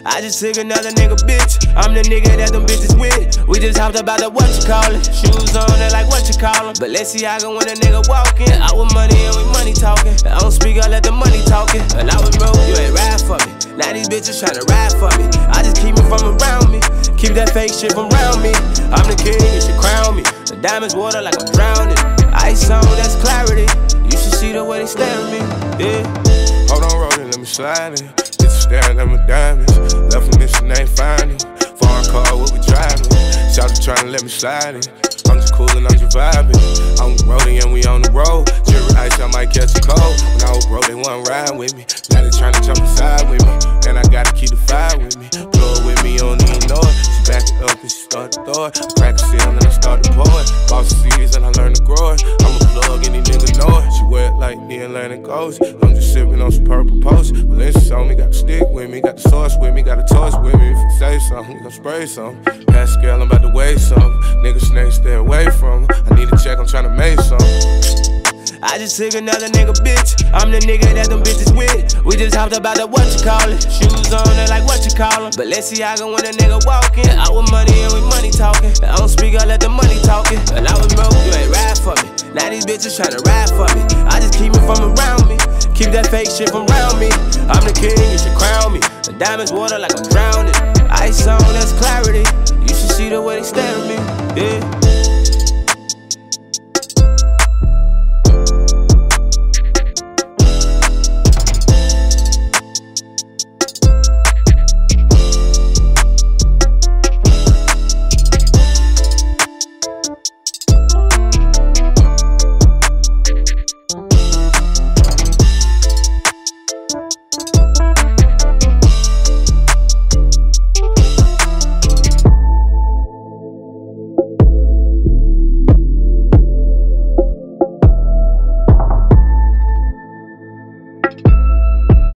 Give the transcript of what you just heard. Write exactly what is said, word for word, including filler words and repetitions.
I just took another nigga bitch. I'm the nigga that them bitches with. We just hopped about the what you call it. Shoes on it like what you call them. Balenciaga when a nigga walking. I with money and we money talking. I don't speak, I let the money talking. And I was broke, you ain't ride for me. Now these bitches tryna ride for me. I just keep it from around me. Keep that fake shit from around me. I'm the king, you should crown me. The diamonds water like I'm drowning. Ice on, that's clarity. You should see the way they stare at me, yeah. Hold on, rolling, let me slide in. Bitches staring at my diamonds. Left them missing, they ain't finding. Foreign car, what we driving. Shout trying to let me slide in. I'm just coolin', I'm just vibing. I'm rolling and we on the road. Cherry ice, I might catch a cold. When I was broke, they wasn't riding with me. Now they tryna jump inside with me. And I gotta keep the fire with me. Blow it with me, you don't even know it. She back it up and she start to throw it. I crack the seal and I start to pour it. Boss the seeds and I learn to grow it. I'm a plug, any nigga know it. She wear it like the Atlantic Coast. I'm just sipping on some purple post. Valenciaga on me, got the stick with me. Got the sauce with me, got the toast with me. If you say something, we gon' spray something. Pascal, I'm about to weigh something. Nigga snake, stay away from her. I need a check, I'm tryna make something. I just took another nigga bitch. I'm the nigga that them bitches with. We just hopped about the what you call it. Shoes on it like what you call them. Balenciaga when a nigga walking. I with money and we money talking. I don't speak, I let the money talking. And I was broke, you ain't ride for me. Now these bitches tryna ride for me. I just keep it from around me. Keep that fake shit from around me. I'm the king, you should crown me. The diamonds water like I'm drowning. Ice on, that's clarity. You should see the way they stare at me, yeah.